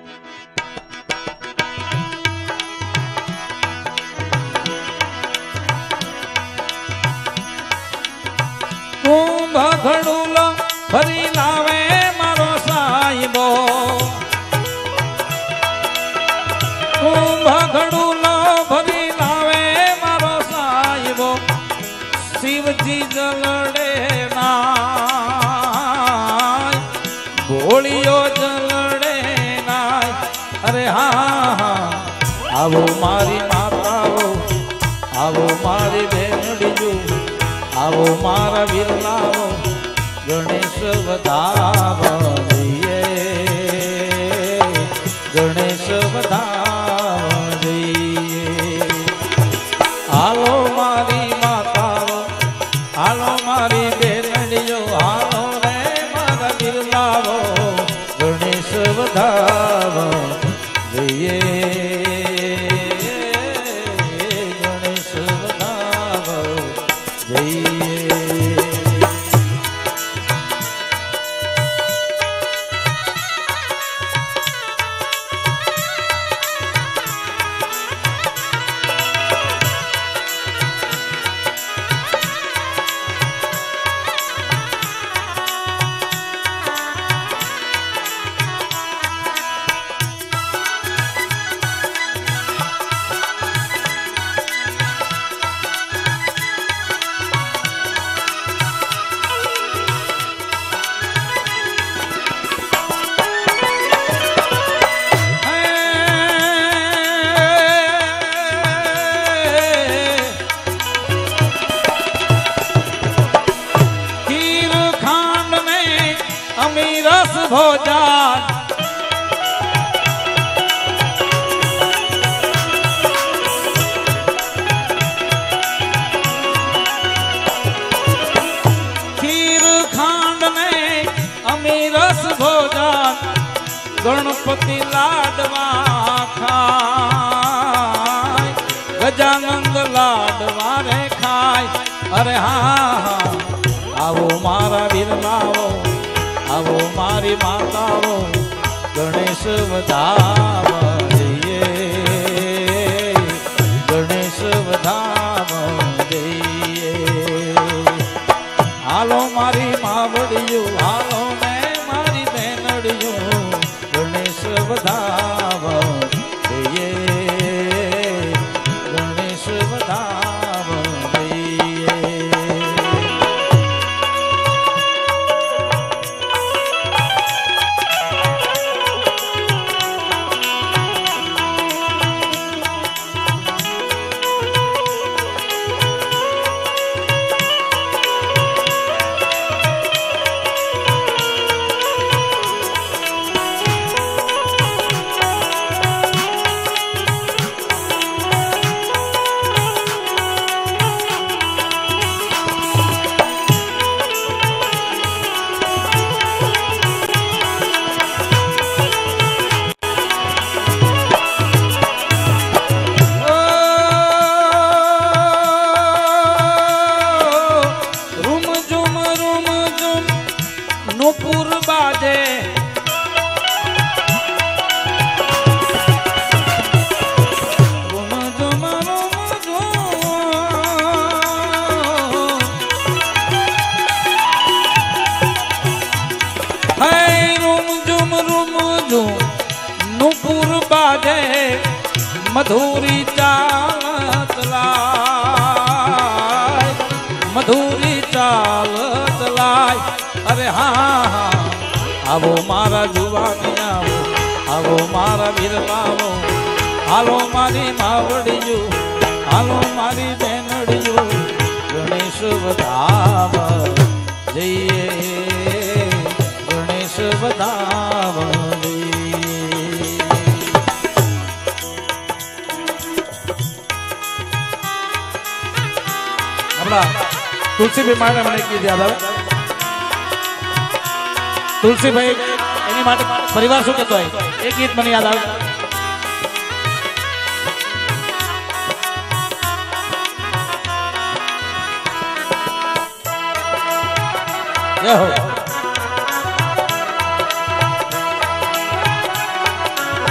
कुंभ घड़ूलो भरी लावे मारो साहिबो, कुंभ घड़ूलो भरी लावे मारो साहिबो, शिवजी जलड़े नाय भोलियो जलड़े नाय। अरे हाँ हाँ आवो मारी माताओ, आवो मारी बेनड़ीजू, आवो मारा विरलाओ, गणेश वधावजिए, गणेश वधावजिए। हालो मारी माताओ, हालो मारी बेनड़ीओ, हालो रे मारा विरलाओ, गणेश वधावजिए, गणेश वधावजिए। अमीरस भोजन खीर खांड में अमीरस भोजन, गणपति लाडवा खाय, गजानंद लाडवा रे खाय। अरे हाँ हाँ आवो मारा विरलाओ, आवो मारी माताओ, गणेश वधावजिए, गणेश वधावजिए। हालो मारी मावड़ियो, हालो मैं मारी बेनड़ियो, गणेश वधावजिए, गणेश वधावजिए। नूपुर बाजे रुम झुम नूपुर बाजे, मधुरी चाल चलाय, मधुरी चाल चलाय। अरे हाँ हाँ आवो मारा जुवानिया, आवो मारा विरलाओ, हालो मारी मावड़ियो, हालो मारी बेनड़ियो, गणेश वधावजिए, गणेश वधावजिए। हमारा तुलसी भी माने मने की ज्यादा तुलसी भाई एनी माटे परिवार शू कहतो है एक गीत મને याद आवे जय हो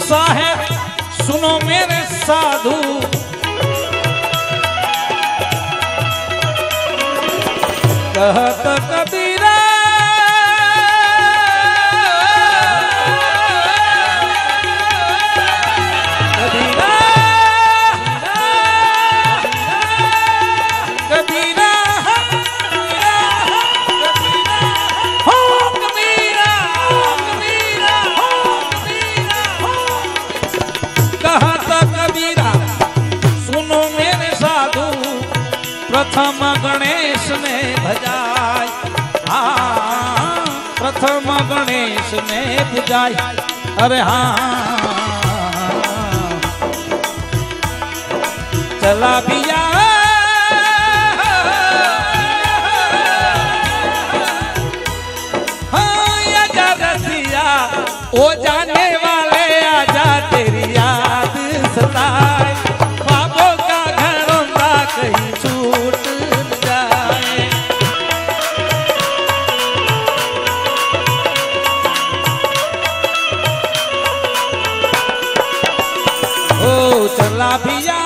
साहेब सुनो मेरे साधु, कहत कबीरा प्रथम गणेश ने भजाय, हाँ प्रथम गणेश ने भजाय। अरे हाँ चला बिया हाँ आजा रसिया ओ जाने वाले आजा तेरी याद सताए, ख्वाबों का घरौंदा कहीं छूट जाए। ओ चला बिया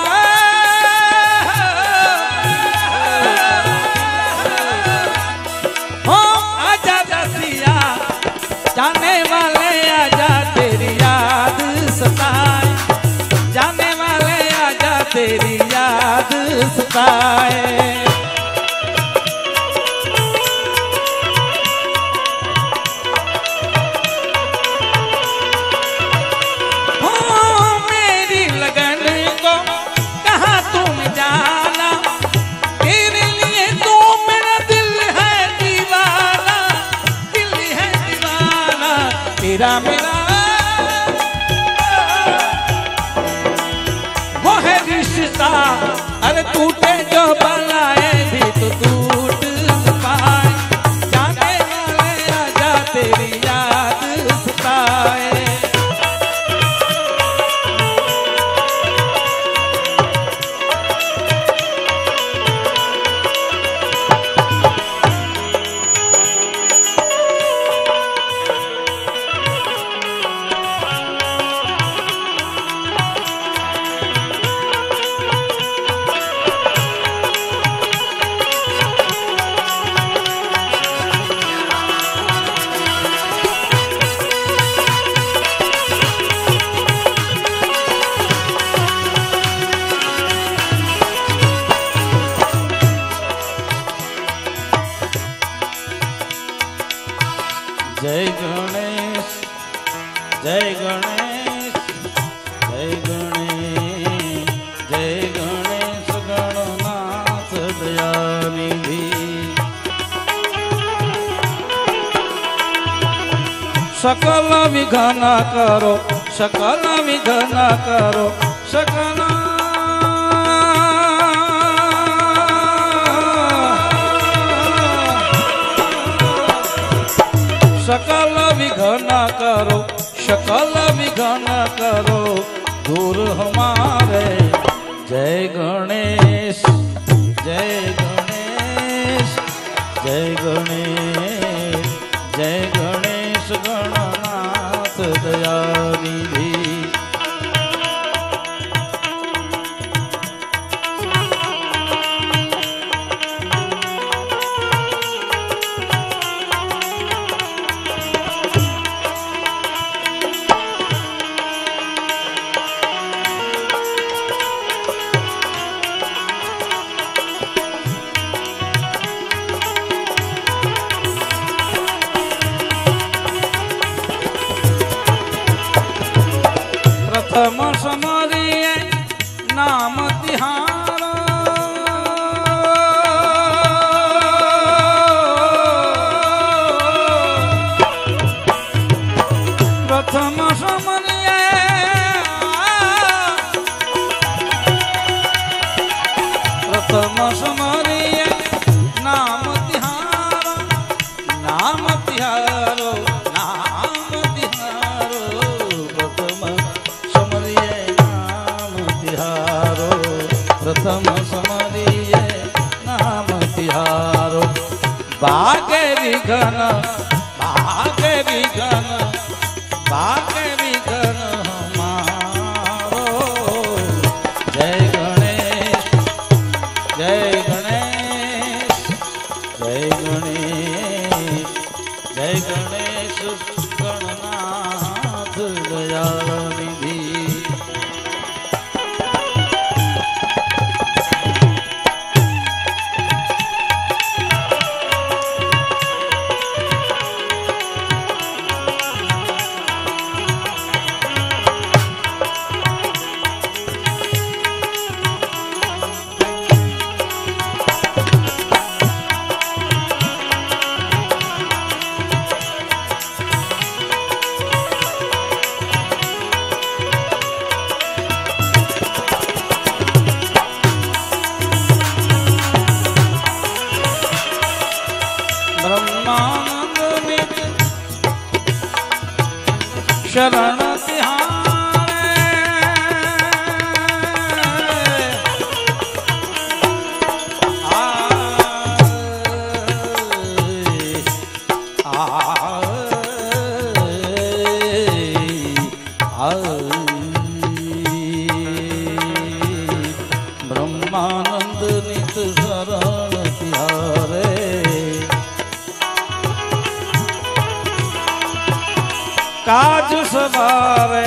हो आजा रसिया जाने वाले आजा तेरी याद सताए, जाने वाले आजा तेरी याद सताए। हो मेरी लगन को कहाँ तुम जाना, तेरे लिए तो मेरा दिल है दीवाना, दिल है दीवाना तेरा मेरा वो है रिश्ता। अरे टूटे जो बनाए भी तो टूट पाए, जाने वाले आजा तेरी याद सताए। जय गणेश जय गणेश जय गणेश जय गणेश गणनाथ दयानिधि। सकल विघ्न करो सकल विघ्न करो सकल सकल विघ्न करो सकल विघ्न करो दूर हमारे। जय गणेश जय गणेश जय गणेश जय गणेश गणनाथ दयानिधि। प्रथम समरिए नाम तिहारा, प्रथम समरिए प्रथम समरिए नाम तिहारा, नाम तिहारो नाम तिहारो। प्रथम प्रथम समरिए नाम तिहारो। बागे विघ्न बागे विघ्न बागे विघ्न हमारे। चरण तिहारे ब्रह्मानंद नित शरण तिहारे काज सवारे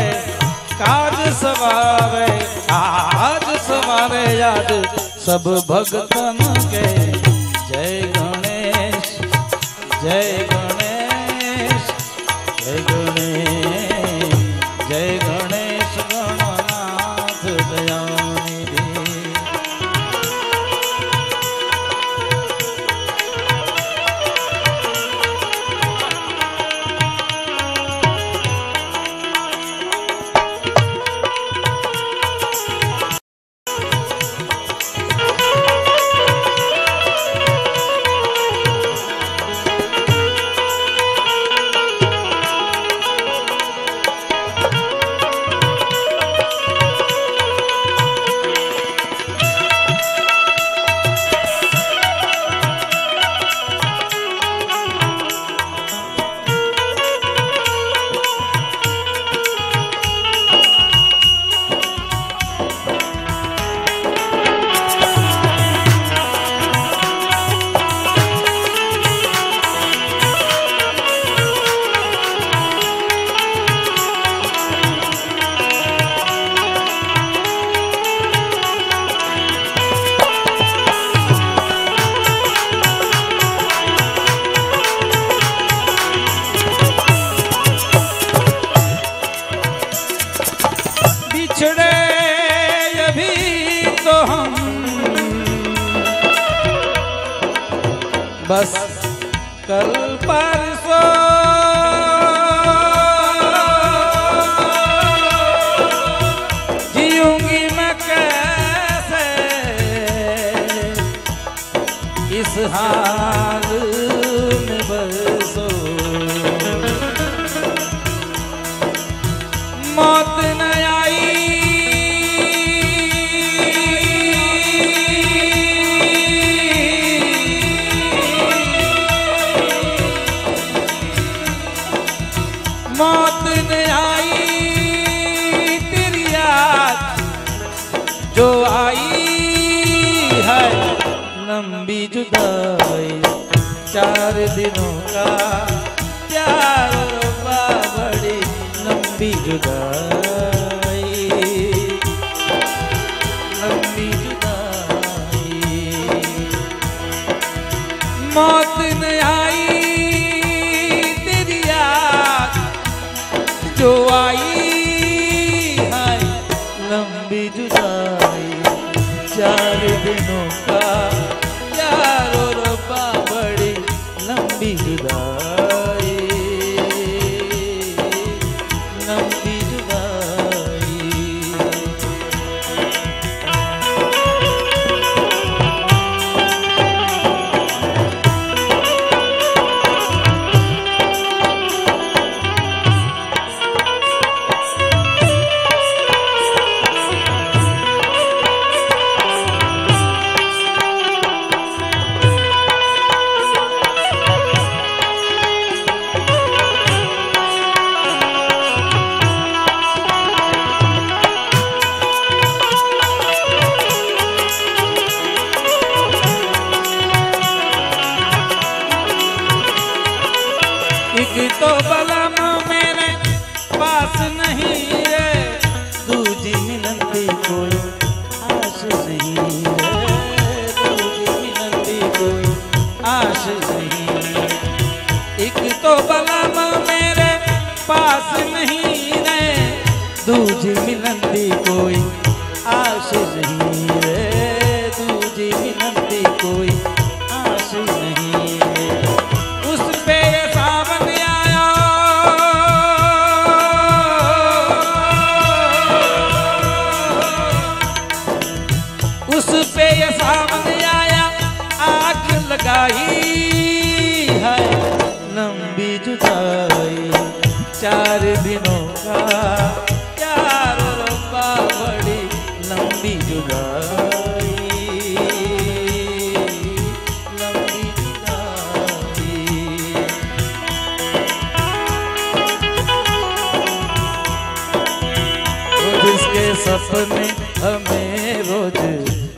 काज सवारे याद सब भगतन के जय गणेश जय गणेश जय गणेश जय गणेश गणनाथ दयानिधि बिछड़े अभी तो हम बस कल परसों जीऊंगी मैं कैसे इस हाल में बरसों मौत न मौत न आई तेरी याद जो आई है लंबी जुदाई 4 दिनों का प्यार बड़ी लंबी जुदाई लंबी जुदाई मौत न आई तेरी याद जो आई है लंबी जुदाई 4 दिनों का प्यार और बड़ी लंबी जुदाई लंबी जुदाई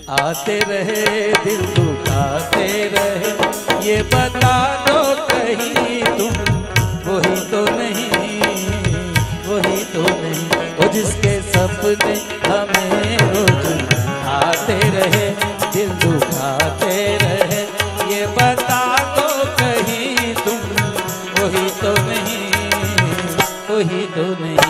आते रहे दिल दुखाते रहे, ये बता दो कहीं तुम वही तो नहीं, वही तो नहीं। वो जिसके सपने हमें रोज आते रहे, दिल दुखाते रहे, ये बता दो कहीं तुम वही तो नहीं, वही तो नहीं।